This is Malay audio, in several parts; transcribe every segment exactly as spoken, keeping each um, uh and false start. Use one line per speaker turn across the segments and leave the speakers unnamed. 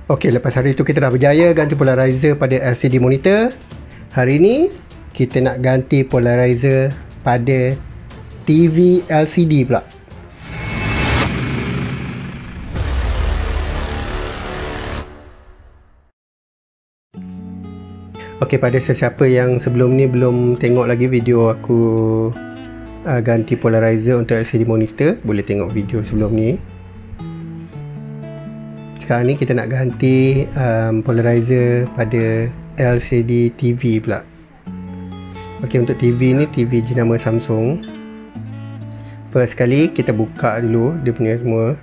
Okey, lepas hari tu kita dah berjaya ganti polarizer pada L C D monitor. Hari ni kita nak ganti polarizer pada T V L C D pula. Okey, pada sesiapa yang sebelum ni belum tengok lagi video aku uh, ganti polarizer untuk L C D monitor, boleh tengok video sebelum ni. Sekarang ni kita nak ganti um, polarizer pada L C D T V pula. Okey, untuk T V ni T V jenama Samsung. First sekali kita buka dulu dia punya semua.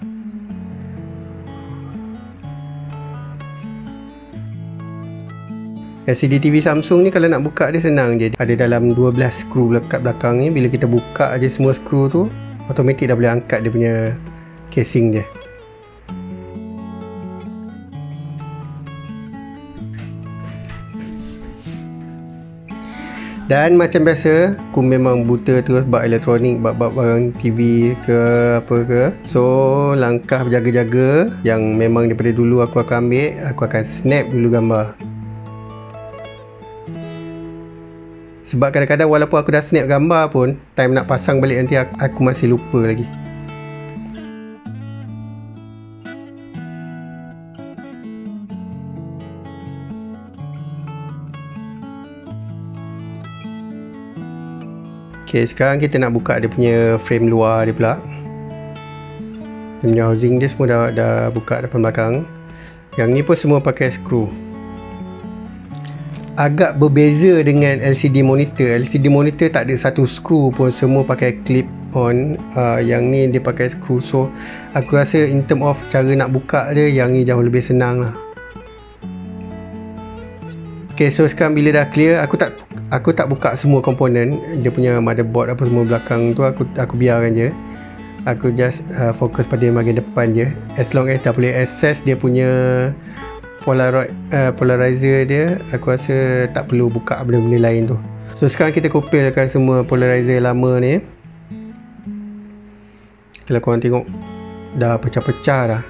L C D T V Samsung ni kalau nak buka dia senang je. Ada dalam dua belas skru lekat belakang ni. Bila kita buka je semua skru tu, automatik dah boleh angkat dia punya casing dia. Dan macam biasa, aku memang buta terus bab elektronik, bab-bab barang T V ke apa ke. So, langkah berjaga-jaga yang memang daripada dulu aku akan ambil, aku akan snap dulu gambar. Sebab kadang-kadang walaupun aku dah snap gambar pun, time nak pasang balik nanti aku, aku masih lupa lagi. Ok, sekarang kita nak buka dia punya frame luar dia pula. Dia punya housing dia semua dah, dah buka depan belakang. Yang ni pun semua pakai skru. Agak berbeza dengan L C D monitor. L C D monitor tak ada satu skru pun, semua pakai clip on. uh, Yang ni dia pakai skru. So aku rasa in term of cara nak buka dia, yang ni jauh lebih senang lah. Ok, so sekarang bila dah clear, aku tak Aku tak buka semua komponen. Dia punya motherboard apa semua belakang tu Aku aku biarkan je. Aku just uh, fokus pada bahagian depan je. As long as dah boleh access dia punya Polaroid, uh, polarizer dia, aku rasa tak perlu buka benda-benda lain tu. So sekarang kita kopilkan semua polarizer lama ni. Kalau korang tengok, dah pecah-pecah dah.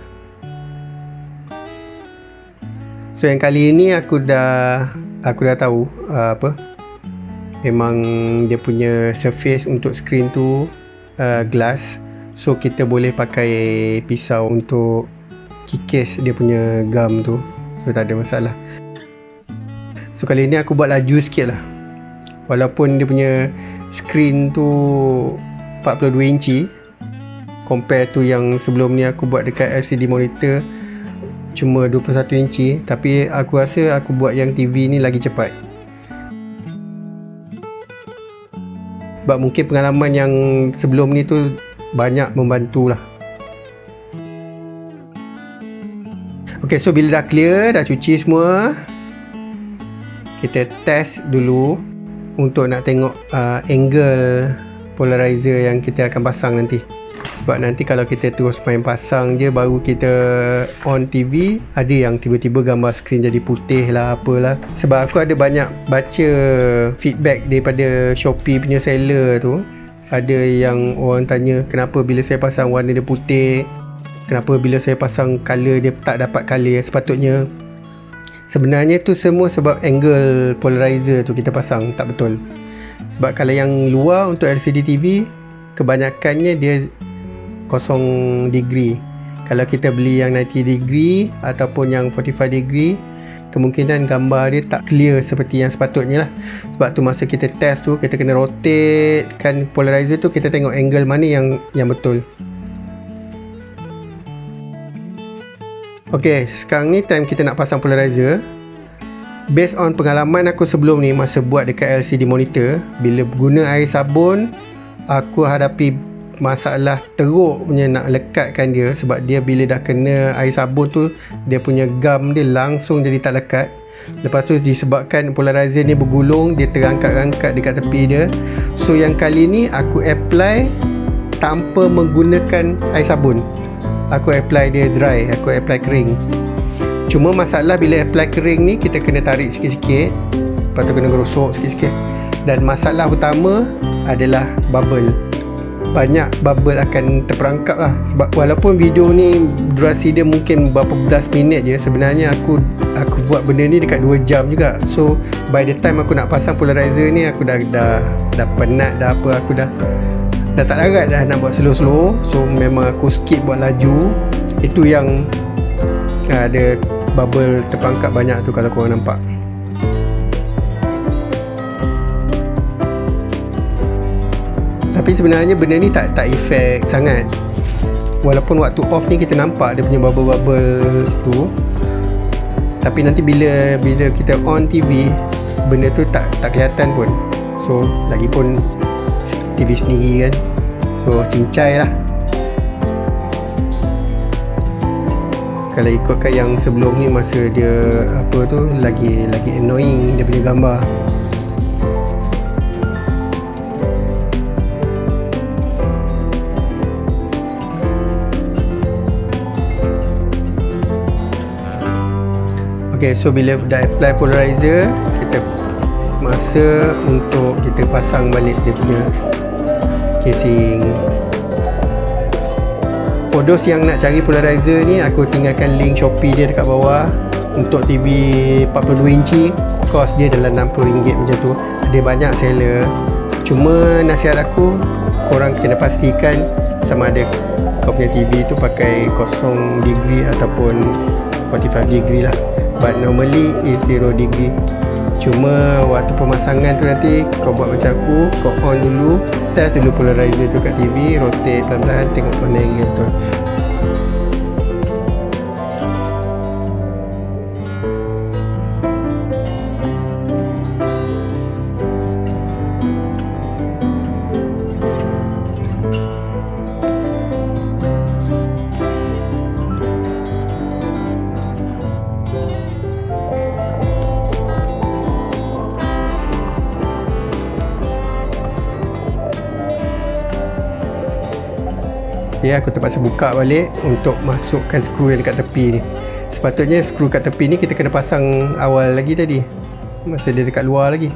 So yang kali ni aku dah Aku dah tahu uh, apa memang dia punya surface untuk screen tu uh, glass. So kita boleh pakai pisau untuk kikis dia punya gum tu. So tak ada masalah. So kali ni aku buat laju sikit lah. Walaupun dia punya screen tu empat puluh dua inci, compare tu yang sebelum ni aku buat dekat L C D monitor cuma dua puluh satu inci, tapi aku rasa aku buat yang T V ni lagi cepat. Sebab mungkin pengalaman yang sebelum ni tu banyak membantu lah. Ok, so bila dah clear, dah cuci semua, kita test dulu untuk nak tengok uh, angle polarizer yang kita akan pasang nanti. Sebab nanti kalau kita terus main pasang je baru kita on T V, ada yang tiba-tiba gambar skrin jadi putih lah apalah. Sebab aku ada banyak baca feedback daripada Shopee punya seller tu. Ada yang orang tanya kenapa bila saya pasang warna dia putih, kenapa bila saya pasang colour dia tak dapat colour yang sepatutnya. Sebenarnya tu semua sebab angle polarizer tu kita pasang tak betul. Sebab kalau yang luar untuk L C D T V, kebanyakannya dia kosong degree. Kalau kita beli yang sembilan puluh degree ataupun yang empat puluh lima degree, kemungkinan gambar dia tak clear seperti yang sepatutnya lah. Sebab tu masa kita test tu, kita kena rotate kan polarizer tu, kita tengok angle mana yang yang betul. Ok, sekarang ni time kita nak pasang polarizer. Based on pengalaman aku sebelum ni masa buat dekat L C D monitor, bila guna air sabun, aku hadapi masalah teruk punya nak lekatkan dia. Sebab dia bila dah kena air sabun tu, dia punya gum dia langsung jadi tak lekat. Lepas tu disebabkan polarizer ni bergulung, dia terangkat-angkat dekat tepi dia. So yang kali ni aku apply tanpa menggunakan air sabun. Aku apply dia dry, aku apply kering. Cuma masalah bila apply kering ni, kita kena tarik sikit-sikit, lepas tu kena gosok sikit-sikit. Dan masalah utama adalah bubble. banyak bubble akan terperangkap lah. Sebab walaupun video ni durasi dia mungkin berapa belas minit je, sebenarnya aku aku buat benda ni dekat dua jam juga. So by the time aku nak pasang polarizer ni, aku dah dah, dah penat dah apa, aku dah dah tak larat dah nak buat slow-slow. So memang aku skip buat laju. Itu yang uh, ada bubble terperangkap banyak tu kalau korang nampak. Tapi sebenarnya benda ni tak tak efek sangat. Walaupun waktu off ni kita nampak dia punya bubble-bubble tu, tapi nanti bila bila kita on T V, benda tu tak tak kelihatan pun. So lagipun T V sendiri kan, so cincai lah. Kalau ikutkan yang sebelum ni, masa dia apa tu, lagi lagi annoying dia punya gambar. Ok, so bila dah apply polarizer, kita masa untuk kita pasang balik dia punya casing. For those yang nak cari polarizer ni, aku tinggalkan link Shopee dia dekat bawah. Untuk T V empat puluh dua inci, cost dia dalam enam puluh ringgit macam tu. Ada banyak seller. Cuma nasihat aku, korang kena pastikan sama ada kau punya T V tu pakai kosong degree ataupun empat puluh lima degree lah. But normally is zero degree. Cuma waktu pemasangan tu nanti kau buat macam aku, kau on dulu, test dulu polarizer tu kat T V, rotate pelan-pelan, tengok mana angle betul. Okay, aku terpaksa buka balik untuk masukkan skru yang dekat tepi ni. Sepatutnya skru kat tepi ni kita kena pasang awal lagi tadi, masa dia dekat luar lagi.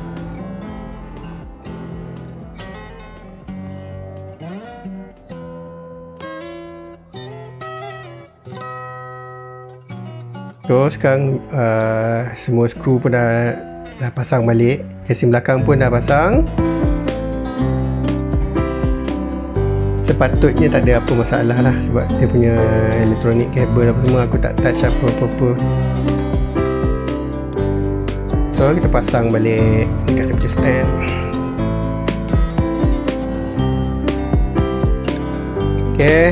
So sekarang uh, semua skru pun dah, dah pasang balik. Casing belakang pun dah pasang. Sepatutnya tak ada apa masalah lah, sebab dia punya elektronik kabel apa semua aku tak touch apa-apa. So kita pasang balik dekat dia punya stand. Okay,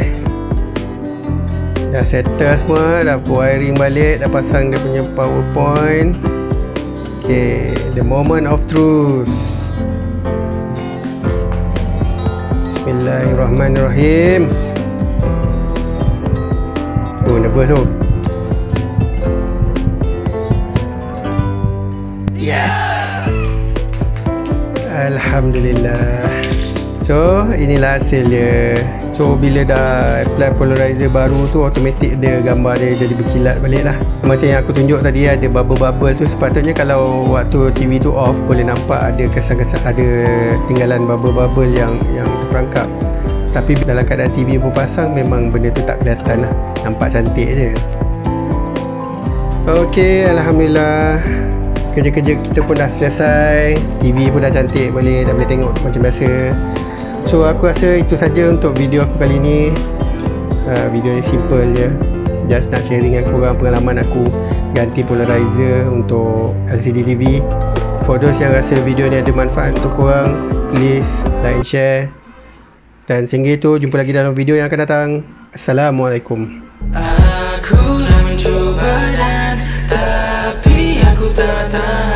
dah settle semua, dah wiring balik, dah pasang dia punya power point. Okay, the moment of truth. Bismillahirrahmanirrahim. Oh, nervous tu. Yes, Alhamdulillah. So inilah hasil dia. So bila dah apply polarizer baru tu, automatic dia gambar dia jadi berkilat balik lah. Macam yang aku tunjuk tadi, ada bubble-bubble tu. Sepatutnya kalau waktu T V tu off, boleh nampak ada kesan-kesan, ada tinggalan bubble-bubble yang yang terperangkap. Tapi dalam keadaan T V pun pasang, memang benda tu tak kelihatan lah, nampak cantik je. Ok, Alhamdulillah, kerja-kerja kita pun dah selesai. T V pun dah cantik balik, dah boleh tengok macam biasa. So aku rasa itu saja untuk video aku kali ni. uh, Video ni simple je, just nak sharing dengan korang pengalaman aku ganti polarizer untuk L C D T V. For those yang rasa video ni ada manfaat untuk korang, please like and share. Dan sehingga itu, jumpa lagi dalam video yang akan datang. Assalamualaikum.
Aku nak mencuba dan tapi aku tak tahu.